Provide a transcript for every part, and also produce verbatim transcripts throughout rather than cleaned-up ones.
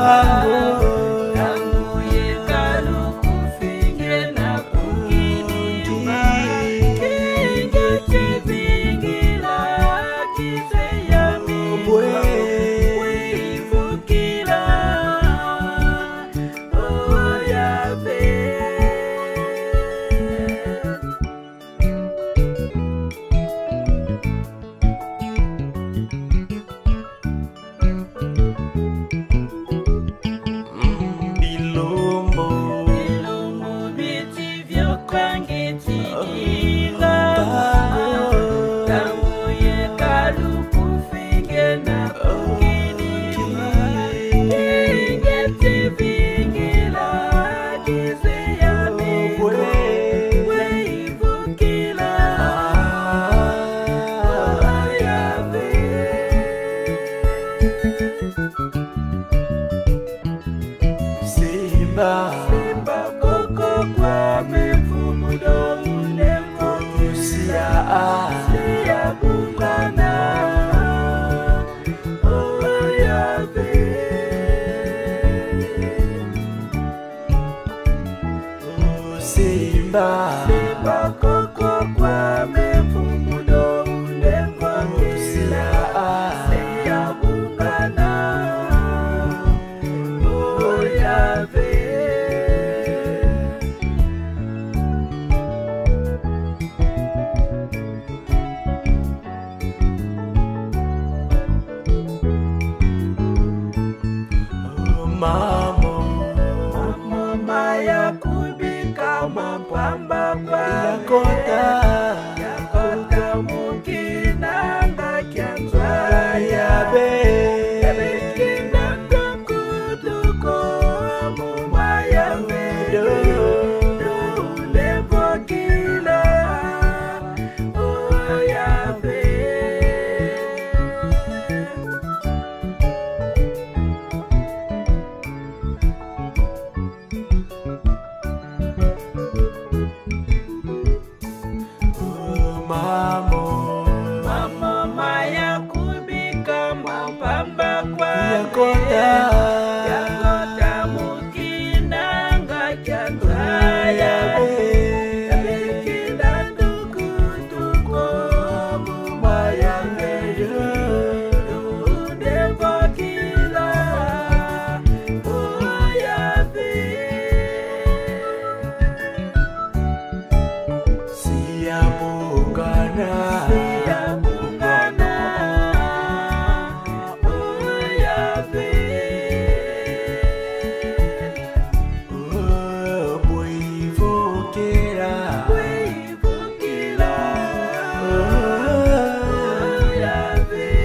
Simba koko kwa mefumu do ulembo Sia sia bungana Oh Yahweh Oh Simba Simba koko kwa mefumu do ulembo Sia sia bungana Oh Yahweh Mamo, mamo maya kubika mapamba kwa yakota, yakota mukina nga kianzwa yabe, yabe kina kukutuko muma yabe do, do levo kila, oh yabe. Mamo, mamo maya kubika mapamba kwa yakota, yakota mukina nga kianza yabe, yabe kina ndugu tuko muma yabe do, devo kila, oh yabe. Siamu Bungana, bungana, oh Yahweh, oh buivukira, buivukira, oh Yahweh.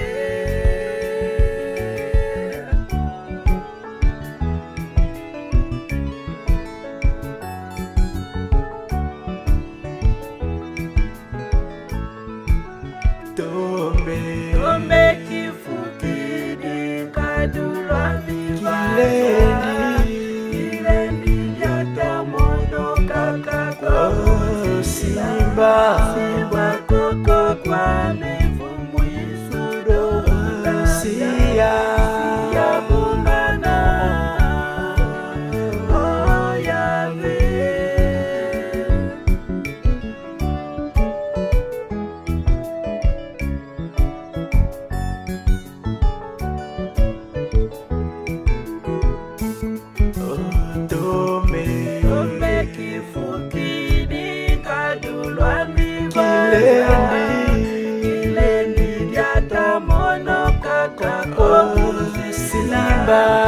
Tombe, tombe kifukidi kadulwa kilendi, kilendi jata mono kakako Simba, Simba koko kwa mefumu isudo Sia, Sia bungana, oh Yahweh. Tombe, tombe kifukidi kadulwa kilendi, kilendi jata mono kakako Simba.